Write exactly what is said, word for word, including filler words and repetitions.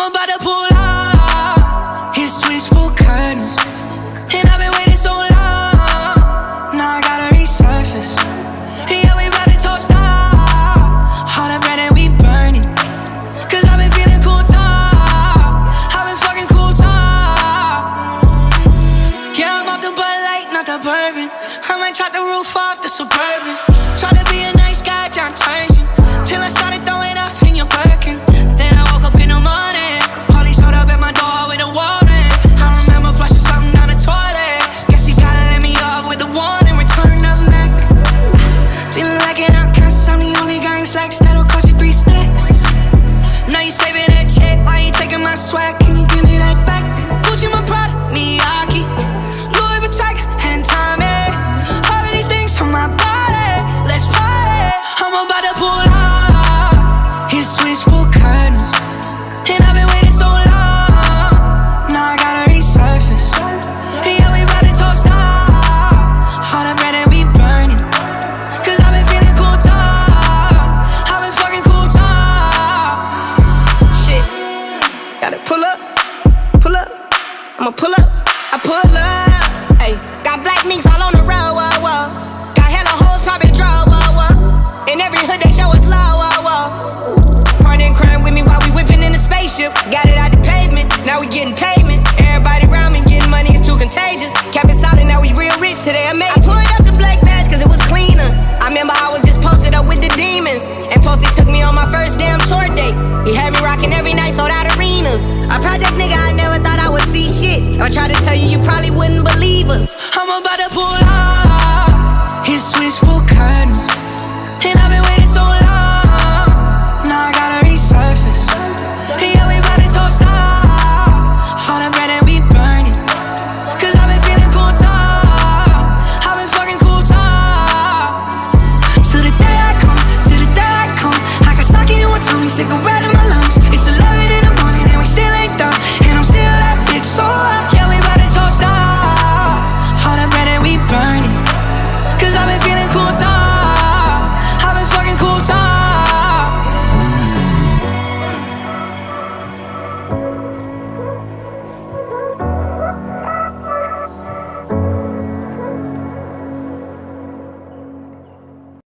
about to pull out. His switchboard curtains, and I've been waiting so long. Now I gotta resurface. Yeah, we about to toast out. All the bread that we burning, cause I've been feeling cool top. I've been fucking cool top. Yeah, I'm out the Bud Light, not the bourbon. I might chop the roof off the Suburbans. Try to be a nice guy, John Turgeon, till I started throwing up in your Birkin. Then I woke up in the morning, Polly showed up at my door with a warning. I remember flushing something down the toilet. Guess you gotta let me off with a warning. Return of Mac. Feeling like an outcast, I'm the only guy in slacks that'll cost you three stacks. Now you saving that check, why you taking my swag? Can you give me that back? Gucci my product, Miyake, Louis Vuitton, and Tommy. All of these things on my body, let's party. I'm about to pull out. His switchboard curtains, and I've been waiting so long. Now I gotta resurface. Yeah, we about to toast out. All the bread that we burning, cause I've been feeling cool top. I've been fucking cool top. Shit, gotta pull up, pull up. I'ma pull up, I pull up. Ayy, got black minks all on the road, whoa, whoa. Got hella hoes poppin' draw, whoa, whoa. In every hood they show us low, whoa, whoa. Partner and crime with me while we whippin' in the spaceship. Got it out the pavement, now we getting payment. Everybody around me getting money, it's too contagious. Kept it solid, now we real rich today, amazing. I pulled up the black badge cause it was cleaner. I remember I was just posted up with the demons, and Posty took me on my first damn tour date. He had me rocking every night, sold out arenas. A project nigga, I never thought I would see shit. If I tried to tell you, you probably wouldn't believe us. I'm about to pull